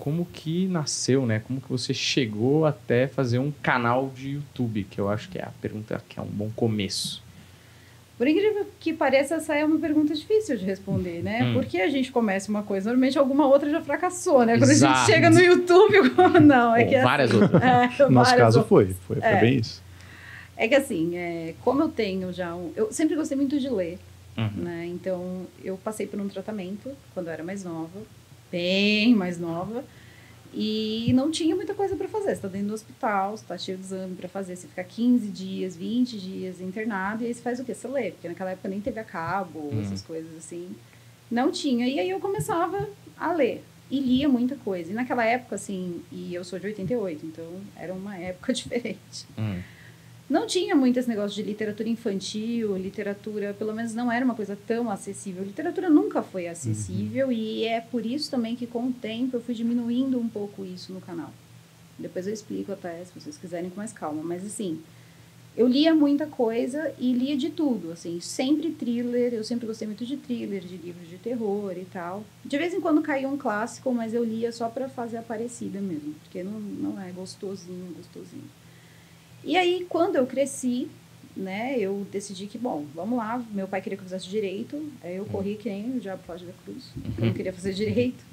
como que nasceu, né? Como que você chegou até fazer um canal de YouTube? Que eu acho que é a pergunta que é um bom começo. Por incrível que pareça, essa é uma pergunta difícil de responder, né? Porque a gente começa uma coisa, normalmente alguma outra já fracassou, né? Quando a gente chega no YouTube, não, é que é várias assim, outras. No nosso caso outras. foi bem isso. É que assim, como eu tenho já eu sempre gostei muito de ler, né? Então, eu passei por um tratamento quando eu era mais nova, bem mais nova, e não tinha muita coisa para fazer. Você está dentro do hospital, você está cheio de exame para fazer, você fica 15 dias, 20 dias internado, e aí você faz o quê? Você lê, porque naquela época nem teve a cabo, essas coisas assim. Não tinha. E aí eu começava a ler. E lia muita coisa. E naquela época, assim, e eu sou de 88, então era uma época diferente. Não tinha muito esse negócio de literatura infantil, literatura, pelo menos não era uma coisa tão acessível. Literatura nunca foi acessível e é por isso também que com o tempo eu fui diminuindo um pouco isso no canal. Depois eu explico até, se vocês quiserem, com mais calma. Mas assim, eu lia muita coisa e lia de tudo, assim, sempre thriller, eu sempre gostei muito de thriller, de livros de terror e tal. De vez em quando caía um clássico, mas eu lia só pra fazer a parecida mesmo, porque não é gostosinho. E aí, quando eu cresci, né, eu decidi que, bom, vamos lá, meu pai queria que eu fizesse direito, aí eu corri que nem o diabo foge da cruz, eu não queria fazer direito.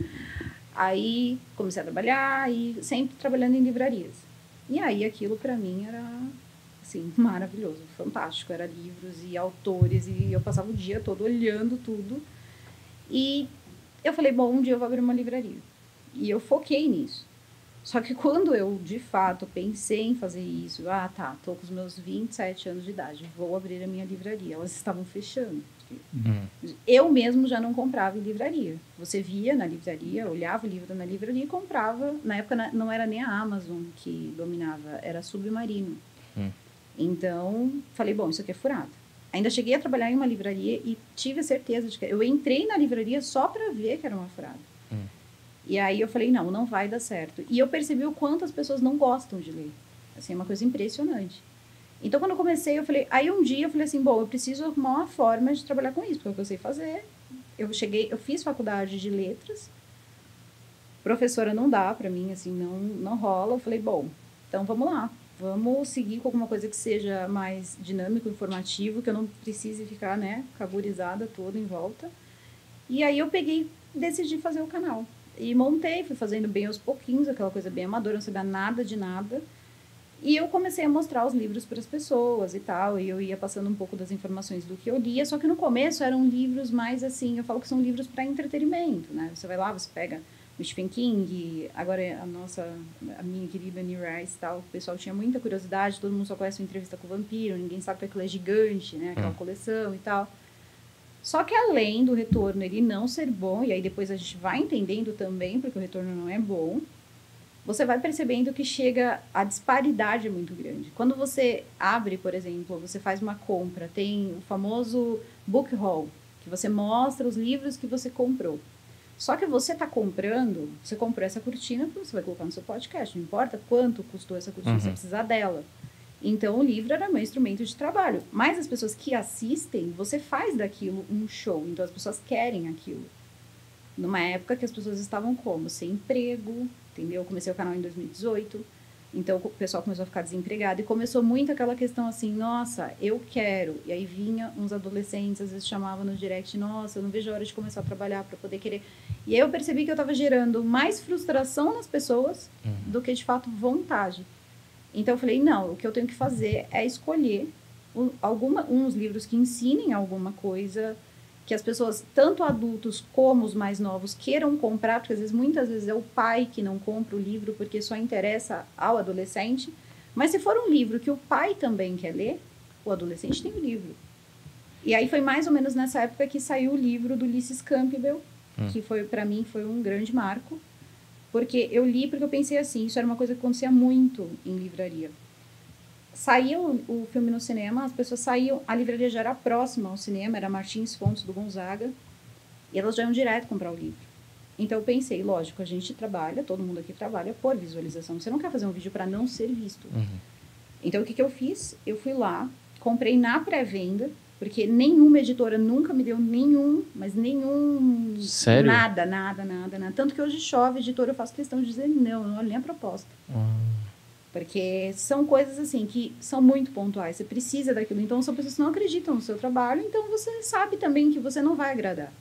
Aí comecei a trabalhar e sempre trabalhando em livrarias. E aí aquilo pra mim era, assim, maravilhoso, fantástico, era livros e autores e eu passava o dia todo olhando tudo. E eu falei, bom, um dia eu vou abrir uma livraria. E eu foquei nisso. Só que quando eu, de fato, pensei em fazer isso, tô com os meus 27 anos de idade, vou abrir a minha livraria. Elas estavam fechando. Eu mesmo já não comprava em livraria. Você via na livraria, olhava o livro na livraria e comprava. Na época não era nem a Amazon que dominava, era a Submarino. Então, falei, bom, isso aqui é furado. Ainda cheguei a trabalhar em uma livraria e tive a certeza de que... Eu entrei na livraria só para ver que era uma furada. E aí eu falei, não vai dar certo. E eu percebi o quanto as pessoas não gostam de ler. Assim, é uma coisa impressionante. Então, quando eu comecei, aí um dia eu falei assim, bom, eu preciso arrumar uma forma de trabalhar com isso, porque é o que eu sei fazer. Eu fiz faculdade de letras. Professora não dá pra mim, assim, não rola. Eu falei, bom, então vamos lá. Vamos seguir com alguma coisa que seja mais dinâmico, informativo, que eu não precise ficar, né, caburizada toda em volta. E aí eu decidi fazer o canal. E montei, fui fazendo bem aos pouquinhos, aquela coisa bem amadora, não sabia nada de nada. E eu comecei a mostrar os livros para as pessoas e tal, e eu ia passando um pouco das informações do que eu lia, só que no começo eram livros mais assim, eu falo que são livros para entretenimento, né? Você vai lá, você pega o Stephen King, agora a minha querida Anne Rice e tal, o pessoal tinha muita curiosidade, todo mundo só conhece uma entrevista com o vampiro, ninguém sabe que aquilo é gigante, né? Aquela coleção e tal. Só que além do retorno ele não ser bom, e aí depois a gente vai entendendo também, porque o retorno não é bom, você vai percebendo que a disparidade é muito grande. Quando você abre, por exemplo, você faz uma compra, tem o famoso book haul, que você mostra os livros que você comprou. Só que você está comprando, você comprou essa cortina porque você vai colocar no seu podcast, não importa quanto custou essa cortina, você precisa dela. Então, o livro era meu instrumento de trabalho. Mas as pessoas que assistem, você faz daquilo um show. Então, as pessoas querem aquilo. Numa época que as pessoas estavam como? Sem emprego, entendeu? Eu comecei o canal em 2018. Então, o pessoal começou a ficar desempregado. E começou muito aquela questão assim, nossa, eu quero. E aí vinha uns adolescentes, às vezes chamavam no direct, nossa, eu não vejo a hora de começar a trabalhar para poder querer. E aí eu percebi que eu estava gerando mais frustração nas pessoas do que, de fato, vontade. Então, eu falei, não, o que eu tenho que fazer é escolher uns livros que ensinem alguma coisa, que as pessoas, tanto adultos como os mais novos, queiram comprar, porque muitas vezes é o pai que não compra o livro porque só interessa ao adolescente. Mas se for um livro que o pai também quer ler, o adolescente tem o livro. E aí foi mais ou menos nessa época que saiu o livro do Ulysses Campbell, que para mim foi um grande marco. Porque eu li, porque eu pensei assim, isso era uma coisa que acontecia muito em livraria. Saía o filme no cinema, as pessoas saíam, a livraria já era próxima ao cinema, era Martins Fontes do Gonzaga, e elas já iam direto comprar o livro. Então eu pensei, lógico, a gente trabalha, todo mundo aqui trabalha por visualização, você não quer fazer um vídeo para não ser visto. Então o que eu fiz? Eu fui lá, comprei na pré-venda, Porque nenhuma editora nunca me deu mas nenhum... Sério? Nada. Tanto que hoje chove, editora, eu faço questão de dizer não olho nem a proposta. Porque são coisas assim que são muito pontuais, você precisa daquilo. Então, são pessoas que não acreditam no seu trabalho, então você sabe também que você não vai agradar.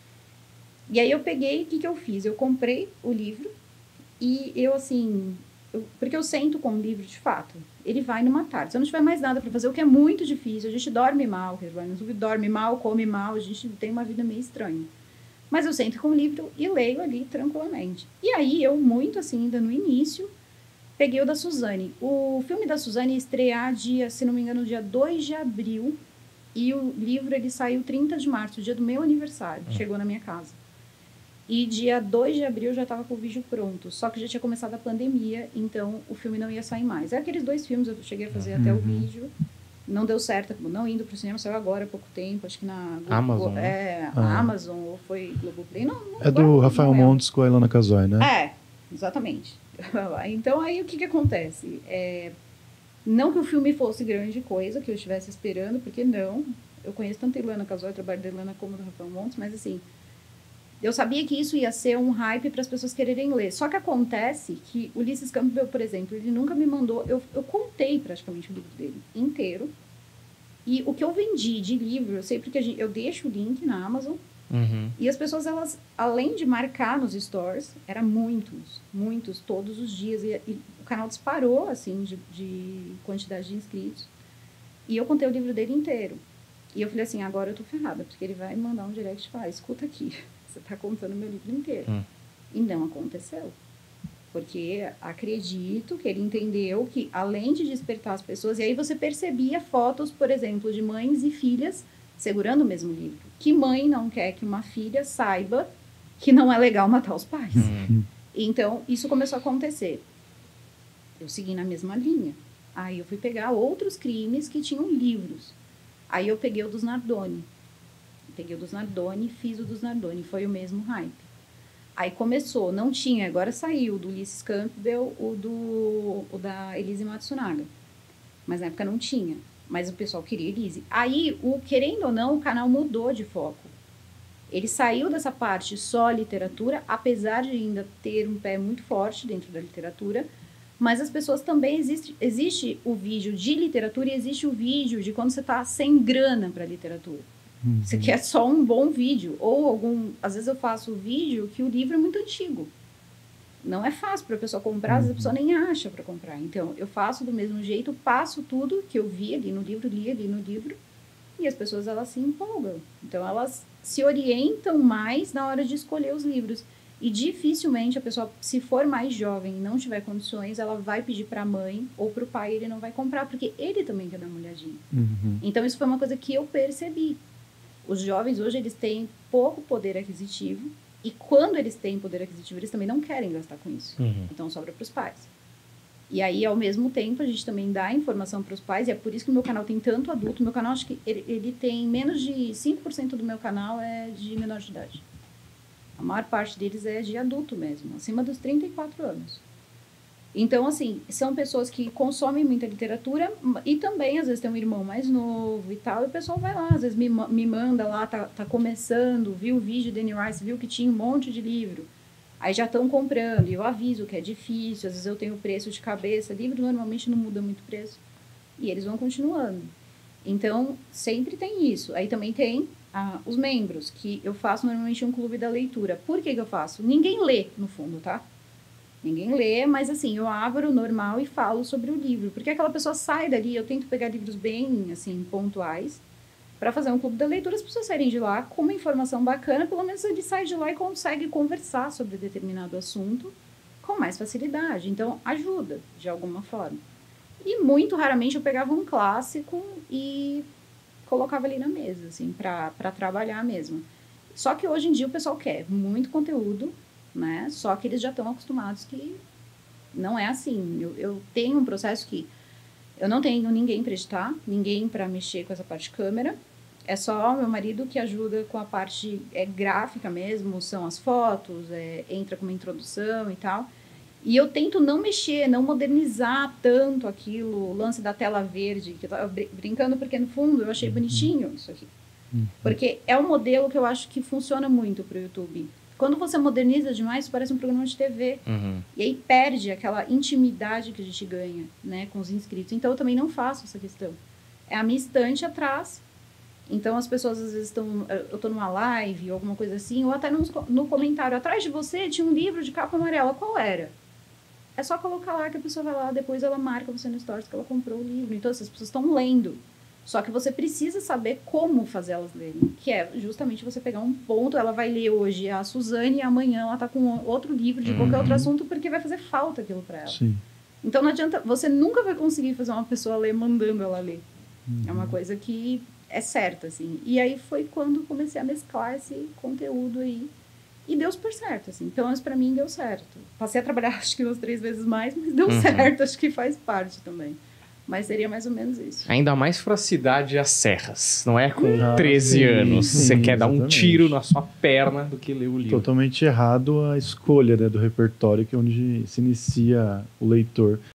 E aí eu peguei, o que eu fiz? Eu comprei o livro e eu, assim... porque eu sento com o livro, de fato. Ele vai numa tarde. Se eu não tiver mais nada para fazer, o que é muito difícil, a gente dorme mal, dorme mal, come mal, a gente tem uma vida meio estranha. Mas eu sento com o livro e leio ali tranquilamente. E aí, eu muito assim, ainda no início... peguei o da Suzane. O filme da Suzane ia estrear se não me engano, dia 2 de abril. E o livro, ele saiu 30 de março, dia do meu aniversário. Chegou na minha casa. E dia 2 de abril já estava com o vídeo pronto. Só que já tinha começado a pandemia, então o filme não ia sair mais. É aqueles 2 filmes, eu cheguei a fazer até o vídeo. Não deu certo, não indo para o cinema, saiu agora há pouco tempo. Acho que na Amazon. a Amazon, ou foi Globoplay. É do Rafael Montes com a Ilana Casoy, né? É, exatamente. Então, aí o que acontece? Não que o filme fosse grande coisa, que eu estivesse esperando, porque não. Eu conheço tanto a Ilana Casoy, o trabalho da Ilana, como do Rafael Montes, mas assim, eu sabia que isso ia ser um hype para as pessoas quererem ler. Só que acontece que Ulysses Campbell, por exemplo, ele nunca me mandou... Eu contei praticamente o livro dele inteiro. E o que eu vendi de livro, eu sei porque eu deixo o link na Amazon. E as pessoas, elas, além de marcar nos stores, eram muitos, todos os dias. E o canal disparou, assim, de quantidade de inscritos. E eu contei o livro dele inteiro. E eu falei assim, agora eu tô ferrada, porque ele vai me mandar um direct e falar, escuta aqui, você tá contando meu livro inteiro. E não aconteceu. Porque acredito que ele entendeu que, além de despertar as pessoas, e aí você percebia fotos, por exemplo, de mães e filhas segurando o mesmo livro. Que mãe não quer que uma filha saiba que não é legal matar os pais? Então, isso começou a acontecer. Eu segui na mesma linha. Aí eu fui pegar outros crimes que tinham livros. Aí eu peguei o dos Nardoni. Fiz o dos Nardoni. Foi o mesmo hype. Aí começou, não tinha, agora saiu do Ulysses Campbell, o da Elise Matsunaga. Mas na época não tinha. Mas o pessoal queria Elise. Aí, querendo ou não, o canal mudou de foco. Ele saiu dessa parte só literatura, apesar de ainda ter um pé muito forte dentro da literatura, mas as pessoas também... Existe o vídeo de literatura e existe o vídeo de quando você está sem grana para literatura. Você quer só um bom vídeo. Ou às vezes eu faço o vídeo que o livro é muito antigo. Não é fácil para a pessoa comprar, às vezes a pessoa nem acha para comprar. Então, eu faço do mesmo jeito, passo tudo que eu vi ali no livro, li ali no livro, e as pessoas, elas se empolgam. Então, elas se orientam mais na hora de escolher os livros. E dificilmente a pessoa, se for mais jovem e não tiver condições, ela vai pedir para a mãe ou para o pai, ele não vai comprar, porque ele também quer dar uma olhadinha. Então, isso foi uma coisa que eu percebi. Os jovens hoje, eles têm pouco poder aquisitivo, e quando eles têm poder aquisitivo, eles também não querem gastar com isso. Então, sobra para os pais. E aí, ao mesmo tempo, a gente também dá informação para os pais, e é por isso que o meu canal tem tanto adulto. O meu canal, acho que ele tem menos de 5% do meu canal é de menor de idade. A maior parte deles é de adulto mesmo, acima dos 34 anos. Então, assim, são pessoas que consomem muita literatura e também, às vezes, tem um irmão mais novo e tal, e o pessoal vai lá, às vezes me manda lá, tá começando, viu o vídeo de Anne Rice, viu que tinha um monte de livro, aí já estão comprando, e eu aviso que é difícil, às vezes eu tenho preço de cabeça, livro normalmente não muda muito preço, e eles vão continuando. Então, sempre tem isso. Aí também tem os membros, que eu faço normalmente um clube da leitura. Por que eu faço? Ninguém lê, no fundo, tá? Ninguém lê, mas assim, eu abro normal e falo sobre o livro. Porque aquela pessoa sai dali, eu tento pegar livros bem, assim, pontuais, para fazer um clube da leitura, as pessoas saírem de lá com uma informação bacana, pelo menos ele sai de lá e consegue conversar sobre determinado assunto com mais facilidade. Então, ajuda, de alguma forma. E muito raramente eu pegava um clássico e colocava ali na mesa, assim, para trabalhar mesmo. Só que hoje em dia o pessoal quer muito conteúdo, né? Só que eles já estão acostumados que não é assim. Eu tenho um processo que eu não tenho ninguém para editar, ninguém para mexer com essa parte de câmera. É só meu marido que ajuda com a parte gráfica mesmo, são as fotos, entra com uma introdução e tal. E eu tento não mexer, não modernizar tanto aquilo, o lance da tela verde, que eu tava brincando, porque no fundo eu achei bonitinho isso aqui. Porque é um modelo que eu acho que funciona muito para o YouTube. Quando você moderniza demais, parece um programa de TV. E aí perde aquela intimidade que a gente ganha, né, com os inscritos. Então eu também não faço essa questão. É a minha estante atrás. Então as pessoas às vezes estão... Eu estou numa live ou alguma coisa assim, ou até no comentário. Atrás de você tinha um livro de capa amarela. Qual era? É só colocar lá que a pessoa vai lá, depois ela marca você no Stories que ela comprou o livro. Então essas pessoas estão lendo. Só que você precisa saber como fazer elas lerem. Que é justamente você pegar um ponto, ela vai ler hoje a Suzane e amanhã ela tá com outro livro de qualquer outro assunto, porque vai fazer falta aquilo para ela. Sim. Então não adianta, você nunca vai conseguir fazer uma pessoa ler mandando ela ler. É uma coisa que é certa, assim. E aí foi quando comecei a mesclar esse conteúdo aí. E deu super certo, assim. Pelo menos pra mim deu certo. Passei a trabalhar acho que umas 3 vezes mais, mas deu certo. Acho que faz parte também. Mas seria mais ou menos isso. Ainda mais pra cidade às serras. Não é com 13 anos. Você quer dar um tiro na sua perna do que ler o livro. Totalmente errado a escolha, né, do repertório, que é onde se inicia o leitor.